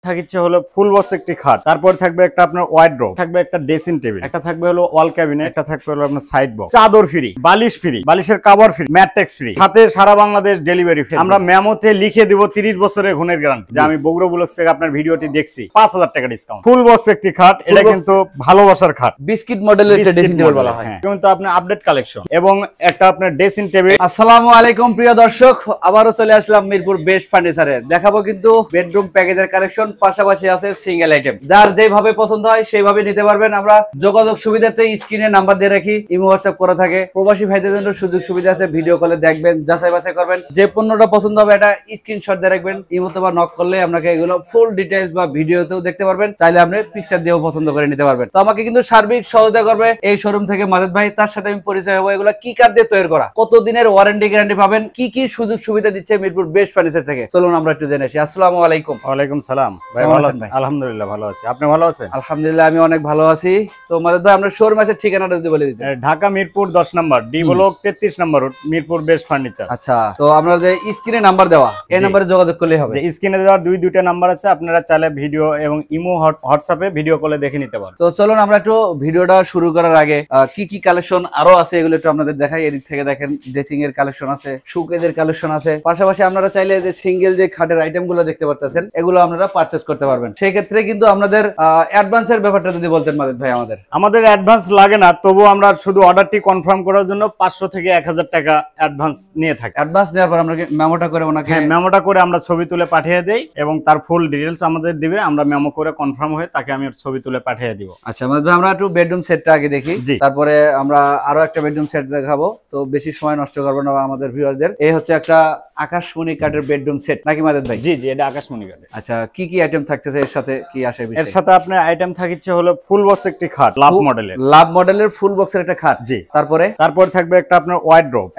থাকছে হলো full box একটি খাট, তারপর থাকবে একটা আপনার ওয়ার্ডরোব, থাকবে একটা ড্রেসিং টেবিল, একটা থাকবে হলো ওয়াল ক্যাবিনেট, একটা থাকবে হলো আপনার সাইড বক্স, চাদর ফ্রি, বালিশ ফ্রি, বালিশের কভার ফ্রি, ম্যাট্রেক্স ফ্রি, সাথে সারা বাংলাদেশ ডেলিভারি ফ্রি। আমরা মেমোতে লিখে দিব 30 বছরের গুণের গ্যারান্টি। যে আমি বগুড়া ব্লগস থেকে আপনার ভিডিওটি দেখছি, 5000 টাকা ডিসকাউন্ট। ফুল বক্স একটি খাট, এটা কিন্তু ভালোবাসার খাট, বিস্কিট মডেলের একটা ড্রেসিং টেবিল বলা হয়। কিন্তু আপনার আপডেট কালেকশন এবং একটা আপনার ড্রেসিং টেবিল। আসসালামু আলাইকুম প্রিয় দর্শক, আবারও চলে আসলাম মিরপুর বেস্ট ফার্নিচারে। দেখাবো কিন্তু বেডরুম প্যাকেজের কালেকশন, পাশাপাশি আছে সিঙ্গেল আইটেম। যার যেভাবে পছন্দ হয় সেইভাবে নিতে পারবেন। আমরা যোগাযোগ সুবিধাতে স্ক্রিনে নাম্বার দিয়ে রাখি, ইমো হোয়াটসঅ্যাপ করা থাকে। প্রবাসী ভাইদের জন্য সুযোগ সুবিধা আছে, ভিডিও কলে দেখবেন, যাচাই বাছাই করবেন। যে পণ্যটা পছন্দ হবে এটা স্ক্রিনশট দিয়ে রাখবেন, ইমোতে বা নক করলে আপনাকে এগুলো ফুল ডিটেইলস বা ভিডিওতেও দেখতে পারবেন। চাইলে আপনি পিকচার দিয়েও পছন্দ করে নিতে পারবেন। তো আমাকে কিন্তু সার্বিক সহযোগিতা করবে এই শোরুম থেকে মাজেদ ভাই। তার সাথে আমি পরিচয় হবো এগুলো কি কাঠ দিয়ে তৈরি করা, কত দিনের ওয়ারেন্টি গ্যারান্টি পাবেন, কি কি সুযোগ সুবিধা দিচ্ছে মিরপুর বেস্ট ফার্নিচার থেকে। চলুন আমরা একটু জেনে আসি। আসসালামু আলাইকুম। ওয়ালাইকুম সালাম ভাই, ভালো আছেন? আলহামদুলিল্লাহ ভালো আছি, আপনি ভালো আছেন? আলহামদুলিল্লাহ আমি অনেক ভালো আছি। তো মাজেদ ভাই আমরা শোরুম আছে ঠিকানাটা যদি বলে দিতেন। Dhaka Mirpur 10 number, D block 33 number road, Mirpur best furniture. আচ্ছা, তো আমরা যে স্ক্রিনে নাম্বার দেওয়া, এই নম্বরে যোগাযোগ করলেই হবে। যে স্ক্রিনে দেওয়া দুইটা নাম্বার আছে, আপনারা চাইলে ভিডিও এবং ইমো হোয়াটসঅ্যাপে ভিডিও কলে দেখে নিতে পারেন। তো চলুন আমরা একটু ভিডিওটা শুরু করার আগে কি কি কালেকশন আরো আছে এগুলো একটু আপনাদের দেখাই। এদিক থেকে দেখেন ড্রেসিং এর কালেকশন আছে, শোকেজের কালেকশন আছে, পাশাপাশি আপনারা চাইলে যে সিঙ্গেল যে খাটের আইটেম গুলো দেখতে পারতেছেন এগুলো আপনারা পারচেজ করতে পারবেন। সেই ক্ষেত্রে কিন্তু আপনাদের অ্যাডভান্সের ব্যাপারটা যদি বলতেন মাজেদ ভাই। আমাদের অ্যাডভান্স লাগে না, তবু আমরা শুধু অর্ডারটি কনফার্ম করার জন্য 500 থেকে 1000 টাকা অ্যাডভান্স নিয়ে থাকি। অ্যাডভান্স নেওয়ার পর আমরা মেমোটা করে ওনাকে, মেমোটা করে আমরা ছবি তুলে পাঠিয়ে দেই এবং তার ফুল ডিটেইলস আমাদের দিবে। আমরা মেমো করে কনফার্ম হয়ে তাকে আমি ছবি তুলে পাঠিয়ে দিব। আচ্ছা মাজেদ ভাই, আমরা একটু বেডরুম সেটটা আগে দেখি, তারপরে আমরা আরো একটা বেডরুম সেট দেখাবো। তো বেশি সময় নষ্ট করবো না আমাদের ভিউয়ারদের। এই হচ্ছে একটা আকাশমণি কাঠের বেডরুম সেট নাকি মাজেদ ভাই? জি জি, এটা আকাশমণি কাঠের। আচ্ছা, কি কি আইটেম থাকতেছে এর সাথে, কি আসে? এর সাথে আপনার আইটেম থাকছে হলো ফুল বক্স একটি খাট, লাভ মডেলের ফুল বক্সের একটা খাট। জি। তারপর থাকবে একটা আপনার ওয়ার্ডরোব,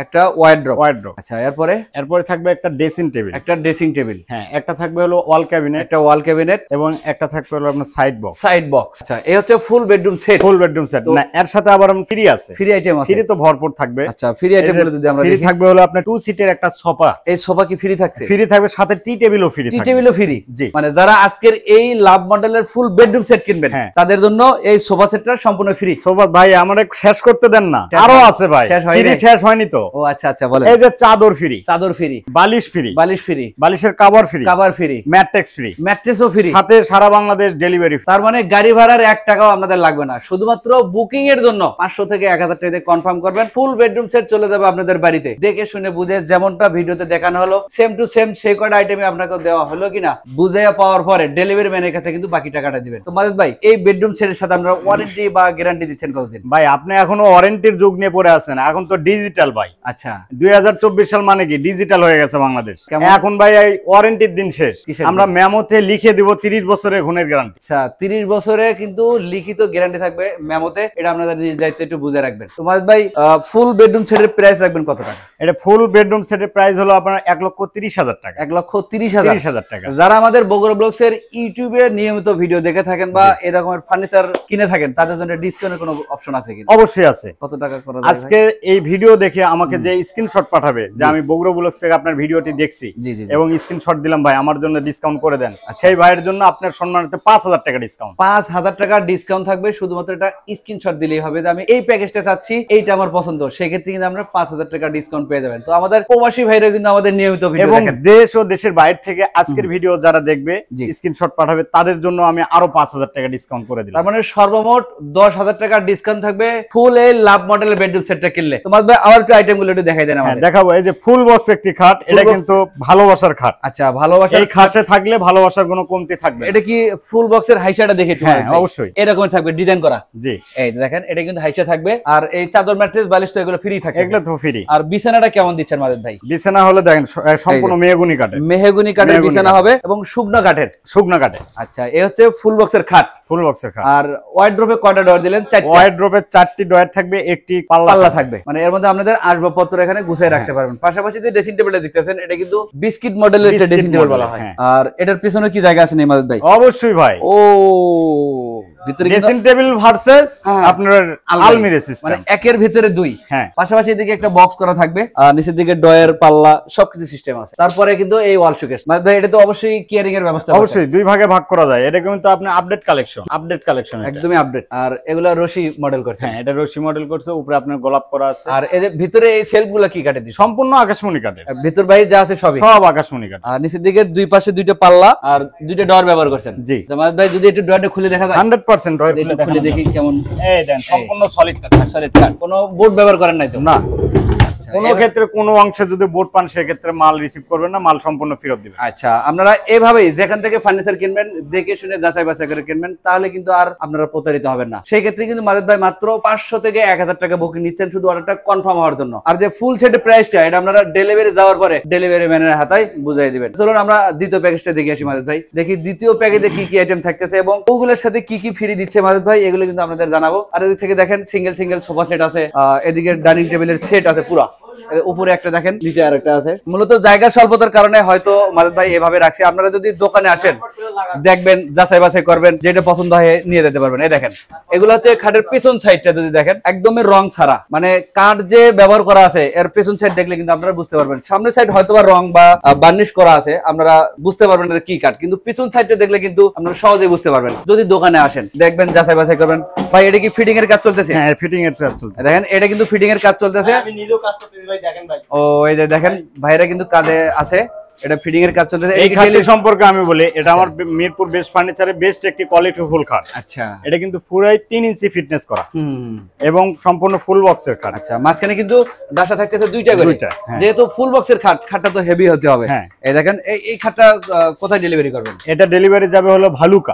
আচ্ছা, এরপরে থাকবে একটা ড্রেসিং টেবিল, হ্যাঁ, একটা থাকবে হলো ওয়াল ক্যাবিনেট, এবং একটা থাকবে হলো আপনার সাইড বক্স। আচ্ছা, এই হচ্ছে ফুল বেডরুম সেট। না, এর সাথে আবার ফ্রি আছে, ফ্রি আইটেম আছে, ফ্রি তো ভরপুর থাকবে। আচ্ছা, ফ্রি আইটেম গুলো যদি আমরা দেখি, থাকবে হলো আপনার 2 সিটের একটা সোফা। এই সোফা কি ফ্রি থাকছে? ফ্রি থাকবে, সাথে টি টেবিলও ফ্রি। জি, মানে যারা আজকের এই লাভ মডেলের ফুল বেডরুম সেট কিনবেন তাদের জন্য এই সোফা সেটটা সম্পূর্ণ ফ্রি। সোফা ভাই আমারে শেষ করতে দেন না, আরো আছে ভাই, শেষ হয়নি তো। ও আচ্ছা আচ্ছা, বলেন। এই যে চাদর ফ্রি, বালিশ ফ্রি, বালিশের কভার ফ্রি, ম্যাট্রেক্স ফ্রি, ম্যাট্রেসও ফ্রি, সাথে সারা বাংলাদেশ ডেলিভারি। তার মানে গাড়ি ভাড়ার 1 টাকাও আপনাদের লাগবে না। শুধুমাত্র বুকিং এর জন্য 500 থেকে 1000 টাকা কনফার্ম করবেন, ফুল বেডরুম সেট চলে যাবে আপনাদের বাড়িতে। দেখে শুনে বুঝে যেমনটা ভিডিওতে দেখানো হলো সেম টু সেম সেই কয়টা আইটেমই আপনাকে দেওয়া হলো কিনা বুঝে পাওয়ার পরে ডেলিভারি ম্যানের কাছে কিন্তু বাকি টাকাটা দিবেন। তো মাজেদ ভাই, এই বেডরুম সেটের সাথে আপনারা ওয়ারেন্টি বা গ্যারান্টি দিচ্ছেন কতদিন? ভাই আপনি এখনো ওয়ারেন্টির যুগ নিয়ে পড়ে আছেন, এখন তো ডিজিটাল ভাই। আচ্ছা, 2024 সাল মানে কি ডিজিটাল হয়ে গেছে বাংলাদেশ। এখন ভাই এই ওয়ারেন্টির দিন শেষ, আমরা মেমোতে লিখে দিব 30 বছরের গুণের গ্যারান্টি। আচ্ছা, 30 বছরে কিন্তু লিখিত গ্যারান্টি থাকবে মেমোতে, এটা আপনাদের নিজ দায়িত্বে একটু বুঝে রাখবেন। তো মাজেদ ভাই, ফুল বেডরুম সেটের প্রাইস রাখবেন কত টাকা? এটা ফুল বেডরুম সেটের প্রাইস হলো আপনার 1,30,000 টাকা। 1,30,000 টাকা। যারা আমাদের বগুড়া ব্লগস এর ইউটিউবে নিয়মিত ভিডিও দেখে থাকেন বা এরকমের ফার্নিচার কিনে থাকেন তাদের জন্য ডিসকাউন্টের কোনো অপশন আছে কিনা? অবশ্যই আছে। কত টাকা করা যায়? আজকে এই ভিডিও দেখে আমাকে যে স্ক্রিনশট পাঠাবে যে আমি বগুড়া ব্লগস থেকে আপনার ভিডিওটি দেখছি এবং স্ক্রিনশট দিলাম, ভাই আমার জন্য ডিসকাউন্ট করে দেন, সেই ভাইয়ের জন্য আপনার সম্মানিত 5000 টাকা ডিসকাউন্ট। 5000 টাকা ডিসকাউন্ট থাকবে, শুধুমাত্র এটা স্ক্রিনশট দিলেই হবে যে আমি এই প্যাকেজটা চাচ্ছি, এইটা আমার পছন্দ। সেক্ষেত্রে কিন্তু আমরা 5000 টাকা ডিসকাউন্ট পেয়ে যাবেন। তো আমাদের প্রবাসী ভাইরা কিন্তু আমাদের নিয়মিত ভিডিও এবং দেশ ও দেশের বাইরে থেকে আজকের ভিডিও যারা দেখবে স্ক্রিনশট পাঠাবে তাদের জন্য আমি আরো 5000 টাকা ডিসকাউন্ট করে দিলাম। তার মানে সর্বমোট 10000 টাকা ডিসকাউন্ট থাকবে ফুল এই লাভ মডেলের বেডরুম সেটটা কিনলে। তোমার ভাই আবার একটু আইটেমগুলো একটু দেখাই দেন আমাদের। দেখাবো, এই যে ফুল বক্স একটি খাট, এটা কিন্তু ভালোবাসার খাট। আচ্ছা, ভালোবাসার এই খাটে থাকলে ভালোবাসার কোনো কমতি থাকবে। এটা কি ফুল বক্সের হাইসাটা দেখে? হ্যাঁ অবশ্যই, এরকম থাকবে ডিজাইন করা। জি, এই দেখেন এটা কিন্তু হাইসা থাকবে। আর এই চাদর ম্যাট্রেস বালিশ তো এগুলো ফ্রি থাকে, এগুলো তো ফ্রি। আর বিছানাটা কেমন দিচ্ছেন মাজেদ ভাই? বিছানা হলো দেখেন সম্পূর্ণ মেহগনি কাঠের বিছানা হবে এবং শুকনো কাঠের। আচ্ছা, এই হচ্ছে ফুল বক্সের খাট। আর ওয়ার্ডরোবে কয়টা ডয়ার দিলেন? 4টা। ওয়ার্ডরোবে 4টি ডয়ার থাকবে, একটি পাল্লা থাকবে। মানে এর মধ্যে আপনাদের আসবাবপত্র এখানে গুছিয়ে রাখতে পারবেন। পাশাপাশি যে ড্রেসিং টেবিলটা দেখতেছেন এটা কিন্তু বিস্কিট মডেলের একটা ড্রেসিং টেবিল বলা হয়। আর এটার পিছনে কি জায়গা আছে মাজেদ ভাই? অবশ্যই ভাই। ও ভিতরে ড্রেসিং টেবিল ভার্সেস আপনার আলমিরা সিস্টেম, মানে একের ভিতরে দুই। হ্যাঁ, পাশাপাশি এদিকে একটা বক্স করা থাকবে, আর নিচের দিকে ডয়ার পাল্লা সবকিছু সিস্টেম আছে। তারপরে কিন্তু এই ওয়াল শোকেস, মানে ভাই এটা তো অবশ্যই কেয়ারিং এর ব্যবস্থা, অবশ্যই দুই ভাগে ভাগ করা যায়। এটা কিন্তু আপনি আপডেট কালেকশন একদমই আপডেট। আর এগুলা রশি মডেল করছে। হ্যাঁ, এটা রশি মডেল করছে, উপরে আপনার গোলাপ করা আছে। আর এই যে ভিতরে এই সেলফ গুলা কি কাটে দিছে? সম্পূর্ণ আকাশমণি কাঠের, ভিতর বাইরে যা আছে সব আকাশমণি কাঠ। আর নিচের দিকে দুই পাশে দুইটা পাল্লা আর দুইটা ডয়ার ব্যবহার করছেন। জি জামাত ভাই, যদি একটু ডয়ারটা খুলে দেখা যায় 100% ডয়ার খুলে দেখি কেমন। এই দেন সম্পূর্ণ সলিড কাঠ, কোনো বোর্ড ব্যবহার করেন নাই তো? না, কোনো ক্ষেত্রে কোনো অংশে যদি বোর্ড পান সেক্ষেত্রে মাল রিসিভ করবেন না, মাল সম্পূর্ণ ফেরত দিবেন। আচ্ছা, আপনারা এভাবেই যেখান থেকে ফার্নিচার কিনবেন দেখে শুনে যাচাই বাছাই করে কিনবেন, তাহলে কিন্তু আর আপনারা প্রতারিত হবেন না। সেই ক্ষেত্রে কিন্তু মাজেদ ভাই মাত্র 500 থেকে 1000 টাকা বুকিং নিচ্ছেন শুধু অর্ডারটা কনফার্ম হওয়ার জন্য। আর যে ফুল সেটের প্রাইসটা এটা আপনারা ডেলিভারি যাওয়ার পরে ডেলিভারি ম্যানের হাতায় বুঝাই দিবেন। চলুন আমরা দ্বিতীয় প্যাকেজটা দেখে আসি মাজেদ ভাই। দেখি দ্বিতীয় প্যাকেজে কি কি আইটেম থাকতেছে এবং ওগুলোর সাথে কি কি ফ্রি দিচ্ছে মাজেদ ভাই, এগুলো কিন্তু আপনাদের জানাবো। আর এদিক থেকে দেখেন সিঙ্গেল সোফা সেট আছে, এদিকে ডাইনিং টেবিলের সেট আছে পুরো, উপরে একটা দেখেন, নিচে আর একটা আছে। মূলত জায়গা স্বল্পতার কারণে হয়তো মাজেদ ভাই এভাবে রাখছে। আপনারা যদি দোকানে আসেন দেখবেন, যাচাই বাছাই করবেন, যেটা পছন্দ হয় নিয়ে যেতে পারবেন। এই দেখেন, এগুলো হচ্ছে খাটের পিছন সাইডটা যদি দেখেন একদমই রং ছাড়া, মানে কাঠ যে ব্যবহার করা আছে এর পিছন সাইড দেখলে কিন্তু আপনারা বুঝতে পারবেন। সামনের সাইড হয়তো বা রং বা বার্নিশ করা আছে, আপনারা বুঝতে পারবেন না কি কাঠ, কিন্তু পিছন সাইডটা দেখলে কিন্তু আপনারা সহজেই বুঝতে পারবেন যদি দোকানে আসেন। দেখবেন, যাচাই বাছাই করবেন। ভাই, এটা কি ফিটিং এর কাজ চলতেছে? হ্যাঁ, ফিটিং এর কাজ চলতেছে। দেখেন, এটা কিন্তু ফিটিং এর কাজ চলতেছে। আমি নিজেও কাজ করতে ভাই, দেখেন ভাই। ও এই যে দেখেন, ভাইরা কিন্তু কাজে আছে, এটা ফিটিং এর কাজ চলতেছে। এই খাটের সম্পর্কে আমি বলি, এটা আমার মিরপুর বেস্ট ফার্নিচারে বেস্ট একটি কোয়ালিটি ফুল খাট। আচ্ছা, এটা কিন্তু পুরাই 3 ইঞ্চি ফিটনেস করা এবং সম্পূর্ণ ফুল বক্সের খাট। আচ্ছা, মাঝখানে কিন্তু ডাসা থাকতেছে দুইটা করে, যেহেতু ফুল বক্সের খাটটা তো হেভি হতে হবে। এই দেখেন, এই খাটটা কোথায় ডেলিভারি করবেন? এটা ডেলিভারি যাবে হলো ভালুকা।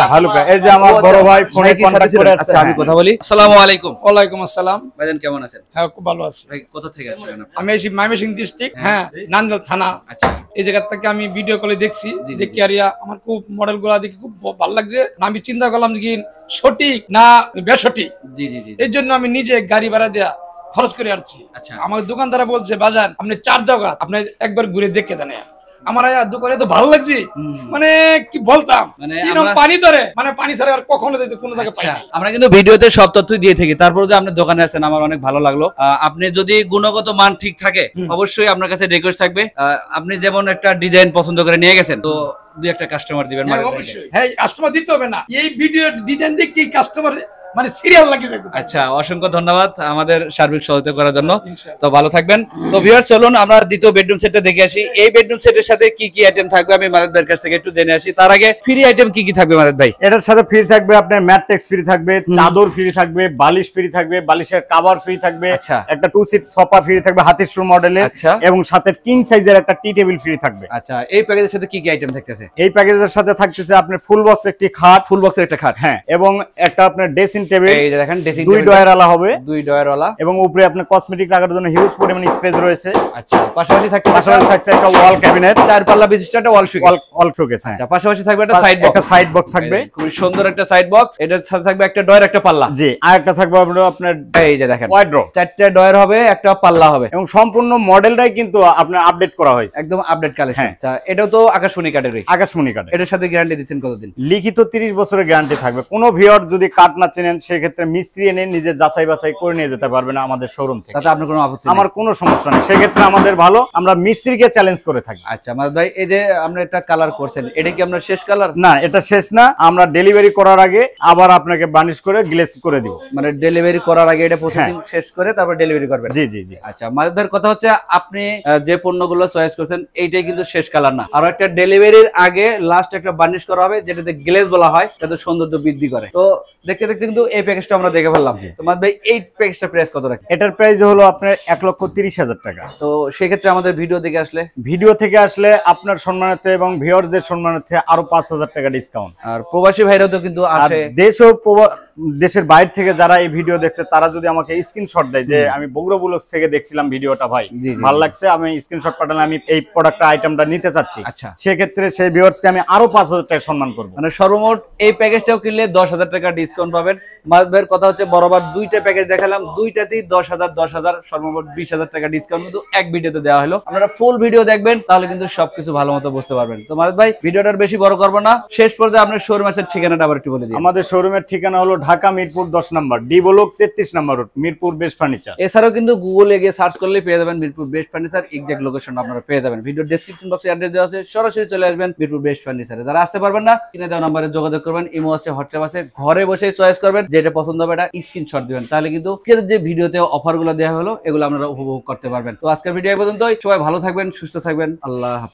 এই যে আমার বড় ভাই ফোনে কন্টাক্ট করে আছে। আচ্ছা, আমি কথা বলি। আসসালামু আলাইকুম। ওয়ালাইকুম আসসালাম। ভাইজান কেমন আছেন? হ্যাঁ, খুব ভালো আছি। ভাই, কোথা থেকে আসছেন আপনি? আমি এসি ময়মনসিংহ ডিস্ট্রিক্ট, হ্যাঁ, নান্দাল থানা। আচ্ছা, এই জায়গা থেকে আমি ভিডিও কলে দেখছি যে কেয়ারিয়া, আমার খুব মডেল গুলা দেখে খুব ভালো লাগছে। আমি চিন্তা করলাম যে সঠিক না বেসঠিক। জি জি জি, এই জন্য আমি নিজে গাড়ি ভাড়া দেয়া খরচ করে আসছি। আচ্ছা, আমার দোকানদারা বলছে বাজান আপনি 4 জায়গা আপনি একবার ঘুরে দেখে জানেন। আমার দোকানে তো ভালো লাগছে, মানে কি বলতাম, মানে পানি ধরে, মানে পানি ছাড়া আর কখনো কোনো জায়গায় পাই না। আমরা কিন্তু ভিডিওতে সব তথ্য দিয়ে থাকি, তারপর যে আপনি দোকানে আসেন আমার অনেক ভালো লাগলো। আপনি যদি গুণগত মান ঠিক থাকে অবশ্যই আপনার কাছে রিকোয়েস্ট থাকবে। আপনি যেমন একটা ডিজাইন পছন্দ করে নিয়ে গেছেন, তো দুই একটা কাস্টমার দিবেন। অবশ্যই, হ্যাঁ, কাস্টমার দিতে হবে না, এই ভিডিও ডিজাইন দেখে কাস্টমার মানে সিরিয়াল লাগে যাবে। আচ্ছা, অসংখ্য ধন্যবাদ আমাদের সার্বিক সহযোগিতা করার জন্য। তো ভালো থাকবেন। তো ভিউয়ার্স, চলুন আমরা দ্বিতীয় বেডরুম সেটটা দেখে আসি। এই বেডরুম সেটের সাথে কি কি আইটেম থাকবে আমি মাজেদ ভাইয়ের কাছ থেকে একটু জেনে আসি। তার আগে ফ্রি আইটেম কি কি থাকবে মাজেদ ভাই? এটার সাথে ফ্রি থাকবে আপনার ম্যাট্রেক্স ফ্রি থাকবে, চাদর ফ্রি থাকবে, বালিশ ফ্রি থাকবে, বালিশের কভার ফ্রি থাকবে, একটা 2 সিট সোফা ফ্রি থাকবে হাতির সুর মডেলের, এবং সাথে কিং সাইজের একটা টি টেবিল ফ্রি থাকবে। আচ্ছা, এই প্যাকেজের সাথে কি কি আইটেম থাকতেছে? এই প্যাকেজের সাথে থাকতেছে আপনার ফুল বক্স একটি খাট, ফুল বক্সের একটা খাট, হ্যাঁ, এবং একটা আপনার ড্রেসিং টেবিল। এই যে দেখেন, দুই ডয়ারওয়ালা হবে, দুই ডয়ারওয়ালা, এবং উপরে আপনার কসমেটিক রাখার জন্য হিউজ পরিমাণ স্পেস রয়েছে। আচ্ছা, পাশাপাশি থাকছে একটা ওয়াল ক্যাবিনেট, 4 পাল্লা বিশিষ্ট একটা ওয়াল শোকেস। হ্যাঁ, আচ্ছা, পাশাপাশি থাকবে একটা সাইড বক্স থাকবে, খুব সুন্দর একটা সাইড বক্স। এটার সাথে থাকবে একটা ডয়ার, একটা পাল্লা। জি, আর একটা থাকবে আপনার এই যে দেখেন, ওয়ার্ড্রোব, 4টা ডয়ার হবে, একটা পাল্লা হবে, এবং সম্পূর্ণ মডেলটাই কিন্তু আপনার আপডেট করা হয়েছে, একদম আপডেট কালেকশন। আচ্ছা, এটাও তো আকাশমণি কাঠেরই। আকাশমণি কাঠ। এটার সাথে গ্যারান্টি দিচ্ছেন কতদিন? লিখিত 30 বছরের গ্যারান্টি থাকবে। কোনো ভিউয়ার যদি কাঠ না চেনেন সেক্ষেত্রে মিস্ত্রি এনে নিজে যাচাই বাছাই করে নিয়ে যেতে পারবেন আমাদের শোরুম থেকে। তাতে আপনার কোনো আপত্তি নেই? আমার কোনো সমস্যা নেই, সেক্ষেত্রে আমাদের ভালো, আমরা মিস্ত্রিকে চ্যালেঞ্জ করে থাকি। আচ্ছা মাজেদ ভাই, এই যে আমরা একটা কালার করছেন, এটা কি আপনার শেষ কালার? না, এটা শেষ না, আমরা ডেলিভারি করার আগে আবার আপনাকে বার্নিশ করে গ্লেজ করে দিব। মানে ডেলিভারি করার আগে এটা প্রসেসিং শেষ করে তারপর ডেলিভারি করবেন? জি জি জি। আচ্ছা, মাজেদ ভাইয়ের কথা হচ্ছে আপনি যে পণ্যগুলো চয়েস করছেন এইটাই কিন্তু শেষ কালার না, আর একটা ডেলিভারির আগে লাস্ট একটা বার্নিশ করা হবে, যেটাতে গ্লেজ বলা হয়, যাতে সৌন্দর্য বৃদ্ধি করে। তো দেখতে দেখতে কিন্তু এই প্যাকেজটা আমরা দেখে ফেললাম। তো মাজেদ ভাই, এই প্যাকেজটা প্রাইস কত রাখেন? এটার প্রাইস হলো আপনার 1,30,000 টাকা। তো সেক্ষেত্রে আমাদের ভিডিও থেকে আসলে আপনার সম্মানার্থে এবং ভিউয়ারদের সম্মানার্থে আরো 5,000 টাকা ডিসকাউন্ট। আর প্রবাসী ভাইরাও তো কিন্তু আসে, দেশের বাইরে থেকে যারা এই ভিডিও দেখছে তারা যদি আমাকে স্ক্রিনশট দেয় যে আমি বগুড়া ব্লগস থেকে দেখছিলাম ভিডিওটা, ভাই ভালো লাগছে, আমি স্ক্রিনশট পাঠালে আমি এই প্রোডাক্ট আইটেমটা নিতে চাচ্ছি, আচ্ছা, সেক্ষেত্রে সেই ভিউয়ার্সকে আমি আরো 5,000 টাকা সম্মান করব। মানে সর্বমোট এই প্যাকেজটাও কিনলে 10,000 টাকা ডিসকাউন্ট পাবেন। মাহবুবের কথা হচ্ছে বরাবর দুইটা প্যাকেজ দেখালাম, দুইটাতেই 10,000 সর্বমোট 20,000 টাকা ডিসকাউন্ট কিন্তু এক ভিডিওতে দেওয়া হলো। আপনারা ফুল ভিডিও দেখবেন তাহলে কিন্তু সবকিছু ভালো মতো বুঝতে পারবেন। তো মাহবুব ভাই ভিডিওটার বেশি বড় করবো না, শেষ পর্যায়ে আপনার শোরুমের ঠিকানাটা আবার একটু বলে দিন। আমাদের শোরুমের ঠিকানা হলো Dhaka Mirpur 10 number, D block 33 number road, Mirpur best furniture. এছাড়াও কিন্তু গুগলে গিয়ে সার্চ করলে পেয়ে যাবেন Mirpur best furniture, exact location আপনারা পেয়ে যাবেন। ভিডিও ডেসক্রিপশন বক্সে অ্যাড্রেস দেওয়া আছে, সরাসরি চলে আসবেন মিরপুর বেস্ট ফার্নিচারে। যারা আসতে পারবেন না কিনে দেওয়া নম্বরে যোগাযোগ করবেন, ইমো আছে, হোয়াটসঅ্যাপ আছে, ঘরে বসেই চয়েস করবেন, যেটা পছন্দ হবে এটা স্ক্রিনশট দিবেন, তাহলে কিন্তু যে ভিডিওতে অফার গুলো দেওয়া হলো এগুলো আপনারা উপভোগ করতে পারবেন। তো আজকের ভিডিও পর্যন্তই, সবাই ভালো থাকবেন, সুস্থ থাকবেন, আল্লাহ হাফেজ।